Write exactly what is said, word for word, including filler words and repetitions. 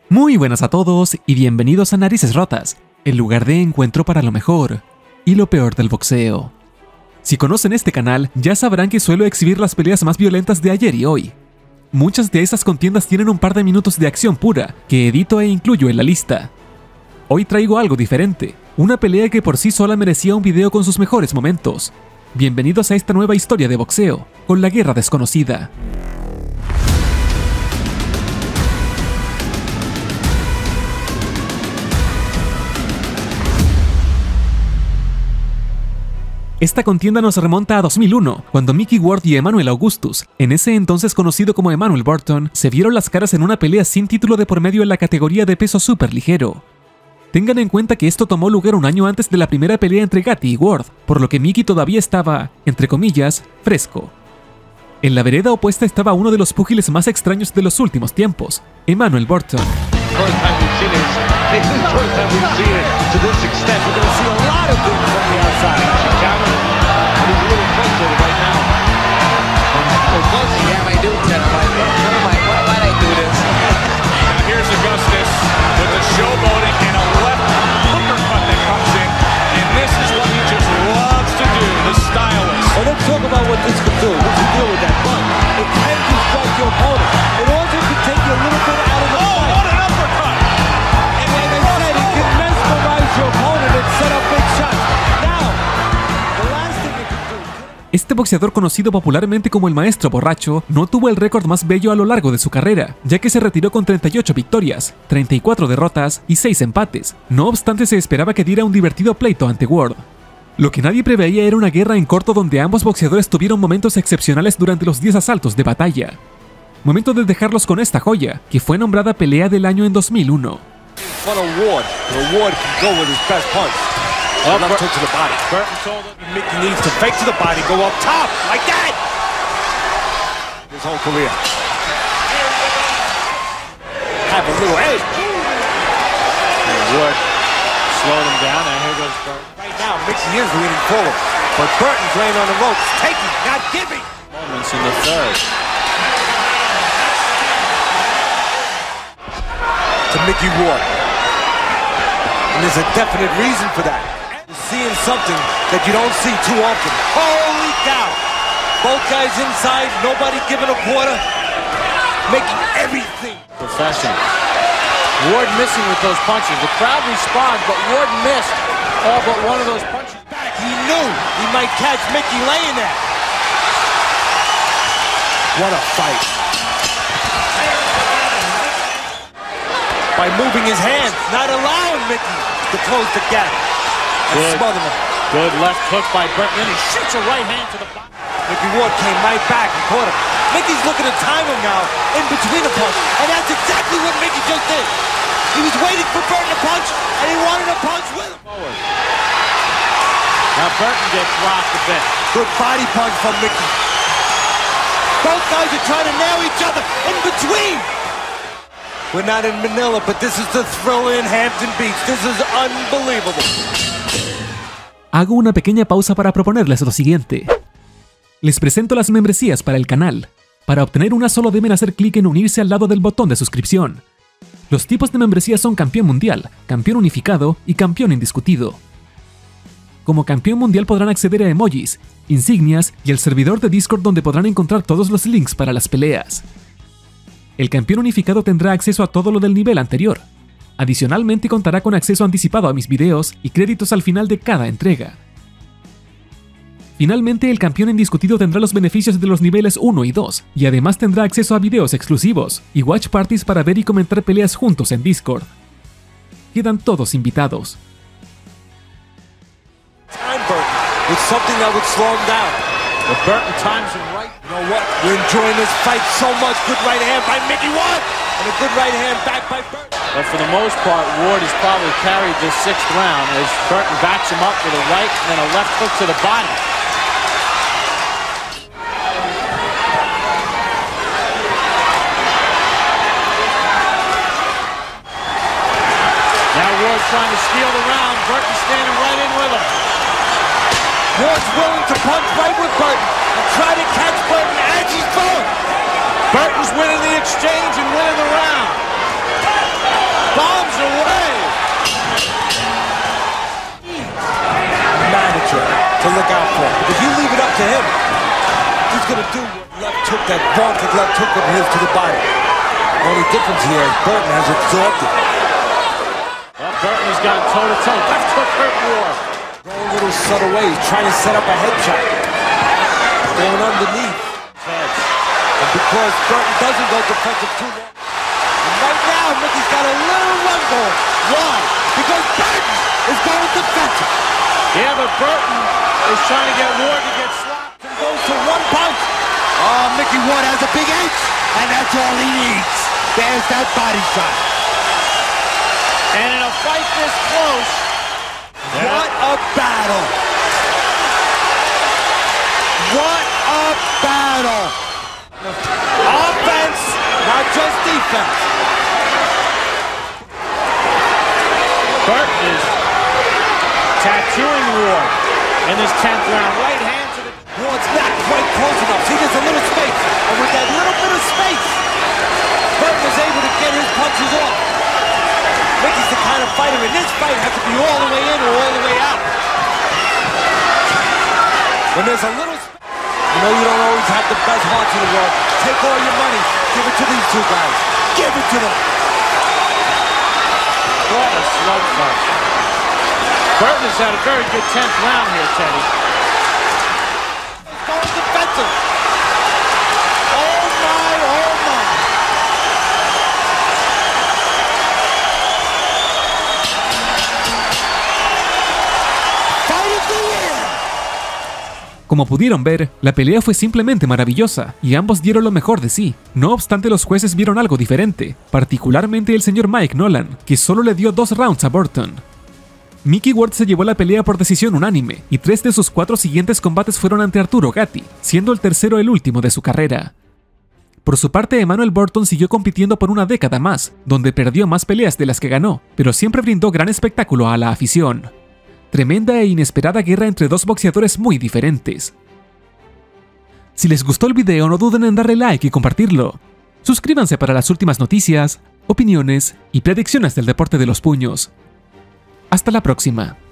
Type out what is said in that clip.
Muy buenas a todos y bienvenidos a Narices Rotas, el lugar de encuentro para lo mejor y lo peor del boxeo. Si conocen este canal, ya sabrán que suelo exhibir las peleas más violentas de ayer y hoy. Muchas de esas contiendas tienen un par de minutos de acción pura, que edito e incluyo en la lista. Hoy traigo algo diferente, una pelea que por sí sola merecía un video con sus mejores momentos. Bienvenidos a esta nueva historia de boxeo, con la guerra desconocida. Esta contienda nos remonta a dos mil uno, cuando Mickey Ward y Emmanuel Augustus, en ese entonces conocido como Emmanuel Burton, se vieron las caras en una pelea sin título de por medio en la categoría de peso superligero. Tengan en cuenta que esto tomó lugar un año antes de la primera pelea entre Gatti y Ward, por lo que Mickey todavía estaba, entre comillas, fresco. En la vereda opuesta estaba uno de los púgiles más extraños de los últimos tiempos, Emmanuel Burton. Este boxeador, conocido popularmente como el Maestro Borracho, no tuvo el récord más bello a lo largo de su carrera, ya que se retiró con treinta y ocho victorias, treinta y cuatro derrotas y seis empates. No obstante, se esperaba que diera un divertido pleito ante Ward. Lo que nadie preveía era una guerra en corto donde ambos boxeadores tuvieron momentos excepcionales durante los diez asaltos de batalla. Momento de dejarlos con esta joya, que fue nombrada pelea del año en dos mil uno. Oh, left hook to the body. Burton told him Mickey needs to fake to the body, go up top, like that! His whole career. Have a little edge. Wood slowed him down, and here goes Burton. Right now, Mickey is leaning forward, but Burton's laying on the ropes, taking, not giving. Moments in the third. To Mickey Ward. And there's a definite reason for that. Seeing something that you don't see too often. Holy cow! Both guys inside, nobody giving a quarter, making everything professional. Ward missing with those punches. The crowd responds, but Ward missed all but one of those punches. Back, he knew he might catch Mickey laying there. What a fight! By moving his hands, not allowing Mickey to close the gap. Good, good left hook by Burton, and he shoots a right hand to the body. Mickey Ward came right back and caught him. Mickey's looking to time him now in between the punch, and that's exactly what Mickey just did. He was waiting for Burton to punch, and he wanted to punch with him. Forward. Now Burton gets rocked a bit. Good body punch from Mickey. Both guys are trying to nail each other in between. We're not in Manila, but this is the thrill in Hampton Beach. This is unbelievable. Hago una pequeña pausa para proponerles lo siguiente. Les presento las membresías para el canal. Para obtener una solo deben hacer clic en unirse al lado del botón de suscripción. Los tipos de membresía son campeón mundial, campeón unificado y campeón indiscutido. Como campeón mundial podrán acceder a emojis, insignias y el servidor de Discord donde podrán encontrar todos los links para las peleas. El campeón unificado tendrá acceso a todo lo del nivel anterior. Adicionalmente contará con acceso anticipado a mis videos y créditos al final de cada entrega. Finalmente, el campeón indiscutido tendrá los beneficios de los niveles uno y dos, y además tendrá acceso a videos exclusivos y watch parties para ver y comentar peleas juntos en Discord. Quedan todos invitados. But Burton times him right. You know what? We're enjoying this fight so much. Good right hand by Mickey Ward. And a good right hand back by Burton. But for the most part, Ward has probably carried this sixth round as Burton backs him up with a right and then a left hook to the body. Now Ward trying to steal the round. Burton standing right in with him. Ward's willing to punch right with Burton and try to catch Burton as he's going. Burton's winning the exchange and winning the round. took of his to the body. The only difference here is Burton has absorbed it. Well, Burton has gone toe-to-toe. Left hook hurt Ward. Going a little subtle way. He's trying to set up a head shot. Going underneath. Heads. And because Burton doesn't go defensive too long. And right now, Mickey's got a little run going. Why? Because Burton is going defensive. Yeah, but Burton is trying to get Ward to get slapped. And goes to one punch. Oh, Mickey Ward has a big H. And that's all he needs. There's that body shot. And in a fight this close, what a battle! What a battle! Offense, not just defense. Burton is tattooing Ward in this tenth round. Right hand to the... Ward's not quite close enough. See, there's a little space. And with that little bit of space, Burton is able to get his punches off. Mickey's the kind of fighter in this fight has to be all the way in or all the way out. When there's a little space, you know you don't always have the best hearts in the world. Take all your money, give it to these two guys. Give it to them. What a slugfight. Burton has had a very good tenth round here, Teddy. He's going defensive. Oh my, oh my. Como pudieron ver, la pelea fue simplemente maravillosa y ambos dieron lo mejor de sí. No obstante, los jueces vieron algo diferente, particularmente el señor Mike Nolan, que solo le dio dos rounds a Burton. Mickey Ward se llevó la pelea por decisión unánime, y tres de sus cuatro siguientes combates fueron ante Arturo Gatti, siendo el tercero el último de su carrera. Por su parte, Emmanuel Burton siguió compitiendo por una década más, donde perdió más peleas de las que ganó, pero siempre brindó gran espectáculo a la afición. Tremenda e inesperada guerra entre dos boxeadores muy diferentes. Si les gustó el video, no duden en darle like y compartirlo. Suscríbanse para las últimas noticias, opiniones y predicciones del deporte de los puños. Hasta la próxima.